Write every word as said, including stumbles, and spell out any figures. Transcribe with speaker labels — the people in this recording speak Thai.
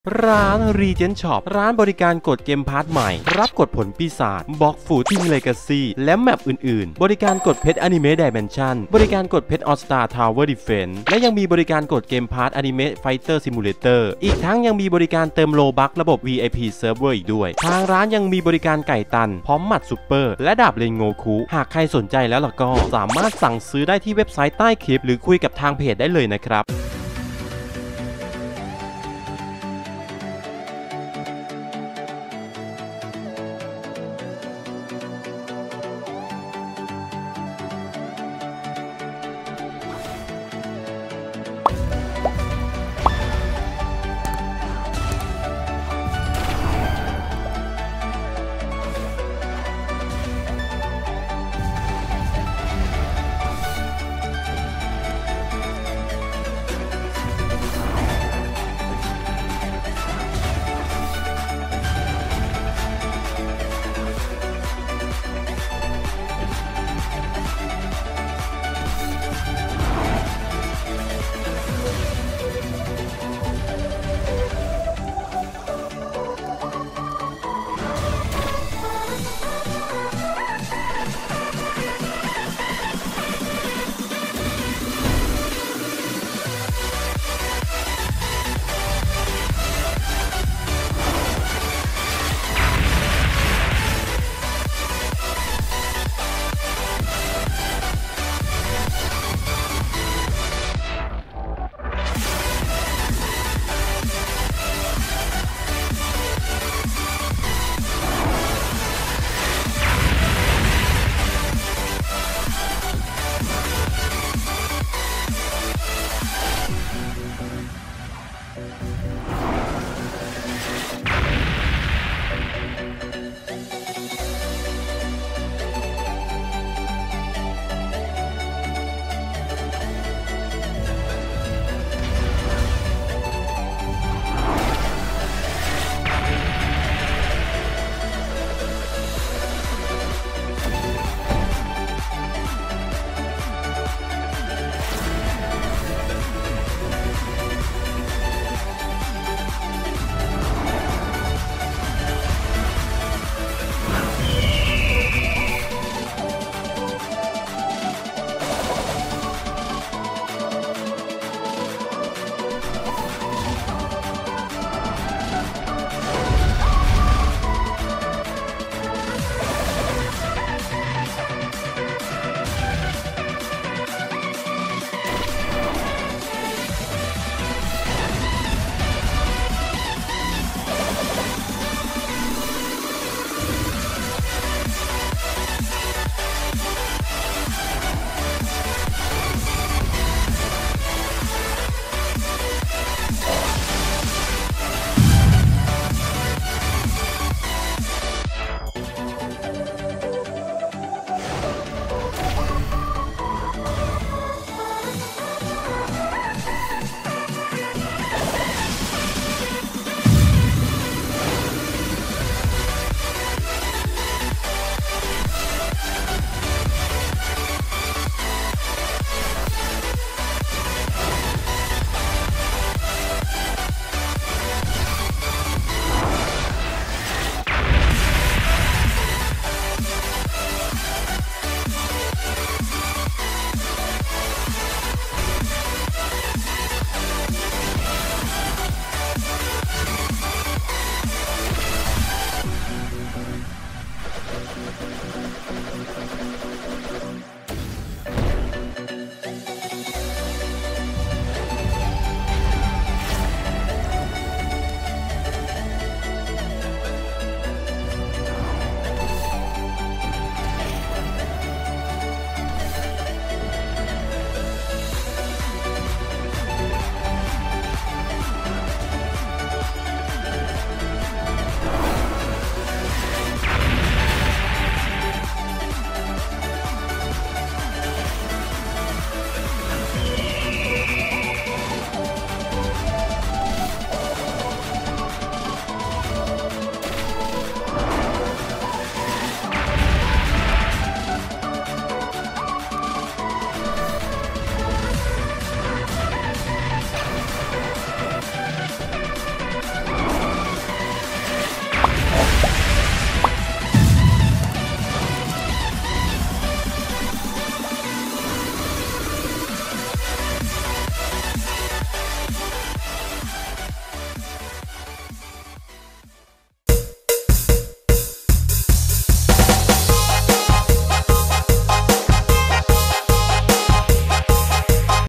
Speaker 1: ร้าน Regent Shop ร้านบริการกดเกมพาร์ทใหม่รับกดผลปีศาจบล็อกฟูทิงเลกาซีและแมปอื่นๆบริการกดเพชรอนิเมะ Dimension บริการกดเพชร All Star Tower Defense และยังมีบริการกดเกมพาร์ทอนิเมะ Fighter Simulator อีกทั้งยังมีบริการเติมโลบัคระบบ วี ไอ พี Server อีกด้วยทางร้านยังมีบริการไก่ตันพร้อมหมัดซุปเปอร์และดาบเรนโงคุหากใครสนใจแล้วล่ะก็สามารถสั่งซื้อได้ที่เว็บไซต์ใต้คลิปหรือคุยกับทางเพจได้เลยนะครับ